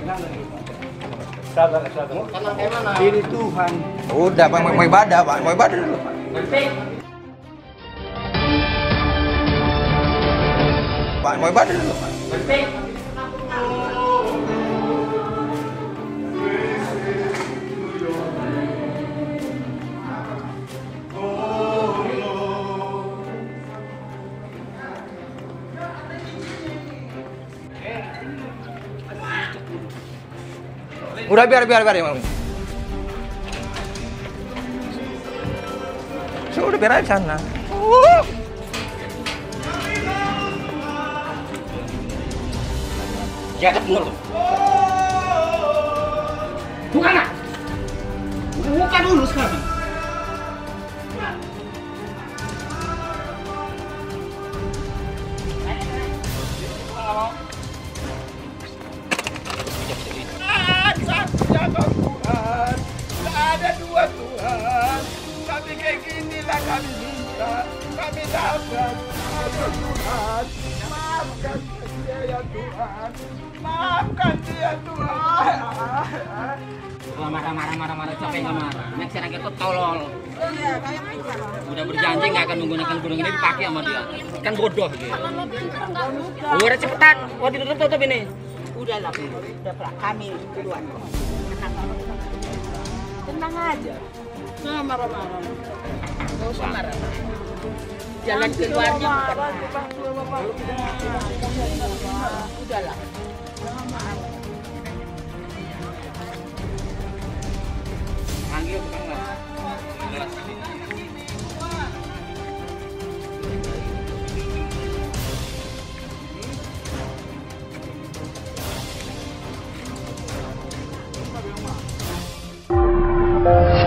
Sabar. Ini Tuhan. Udah, Pak, mau ibadah, Pak. Mau ibadah dulu, Pak. Pak, mau ibadah dulu, Pak. Udah biar ya, Bang. Sudah biar aja sana. Jaga bener loh. Buka nggak? Buka dulu sekarang. Ada dua Tuhan, kami kayak ginilah kami minta, kami dapat Tuhan, maafkan dia ya Tuhan, maafkan dia Tuhan. Kalau marah, capek nggak marah. Nek saya itu tolol. Udah berjanji nggak akan menggunakan gunung ini dipakai sama dia. Kan bodoh gitu. Udah cepetan, tutup ini. Udahlah, udah Pak, kami duluan. Tenang aja. Nggak marah-marah. Nggak usah marah. Jalan keluarnya bukan. Udahlah. Panggil bukan nggak? Tuhan.